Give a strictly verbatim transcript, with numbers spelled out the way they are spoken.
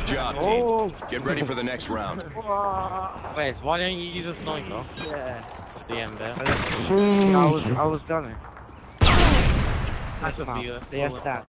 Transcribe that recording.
Good job, Oh. team. Get ready for the next round. Wait, why don't you use a sniper? Yeah. At the end there. I was, I was gonna. That's That's a Yes, that.